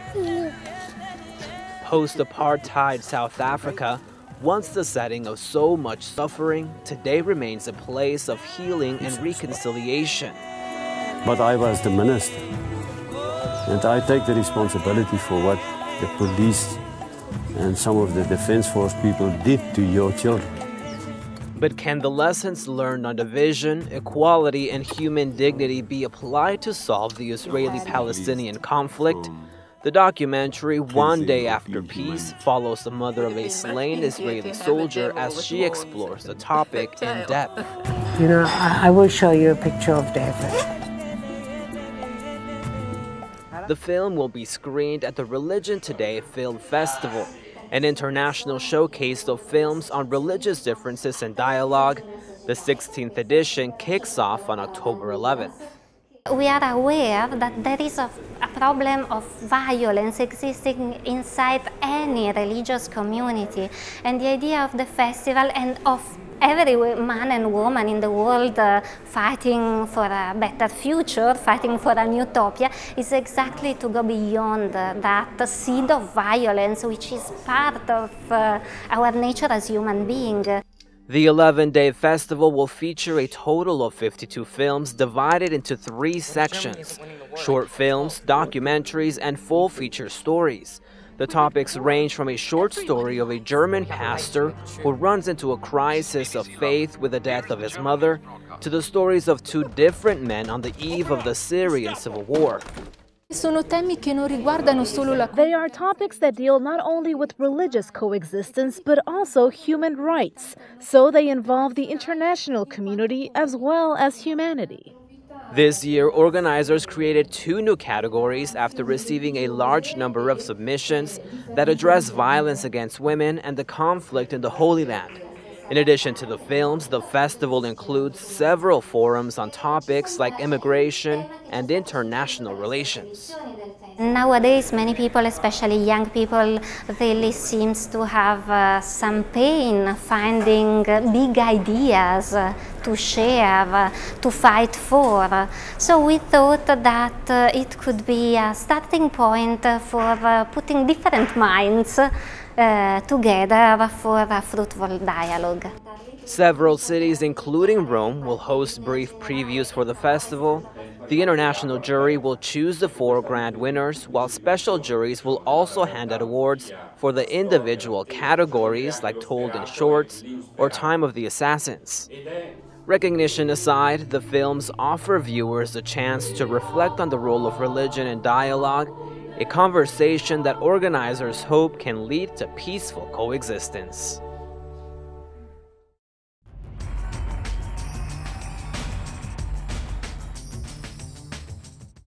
Post-apartheid South Africa, once the setting of so much suffering, today remains a place of healing and reconciliation. But I was the minister, and I take the responsibility for what the police and some of the Defense Force people did to your children. But can the lessons learned on division, equality, and human dignity be applied to solve the Israeli-Palestinian conflict? The documentary, One Day After Peace, follows the mother of a slain Israeli soldier as she explores the topic in depth. You know, I will show you a picture of David. The film will be screened at the Religion Today Film Festival, an international showcase of films on religious differences and dialogue. The 16th edition kicks off on October 11th. We are aware that there is a problem of violence existing inside any religious community, and the idea of the festival and of every man and woman in the world fighting for a better future, fighting for an utopia, is exactly to go beyond that seed of violence, which is part of our nature as human beings. The 11-day festival will feature a total of 52 films divided into 3 sections: short films, documentaries, and full feature stories. The topics range from a short story of a German pastor who runs into a crisis of faith with the death of his mother, to the stories of 2 different men on the eve of the Syrian civil war. They are topics that deal not only with religious coexistence, but also human rights. So they involve the international community as well as humanity. This year, organizers created 2 new categories after receiving a large number of submissions that address violence against women and the conflict in the Holy Land. In addition to the films, the festival includes several forums on topics like immigration and international relations. Nowadays, many people, especially young people, really seems to have some pain finding big ideas to share, to fight for. So we thought that it could be a starting point for putting different minds together for a fruitful dialogue. Several cities, including Rome, will host brief previews for the festival. The international jury will choose the 4 grand winners, while special juries will also hand out awards for the individual categories like Told in Shorts or Time of the Assassins. Recognition aside, the films offer viewers a chance to reflect on the role of religion in dialogue, a conversation that organizers hope can lead to peaceful coexistence.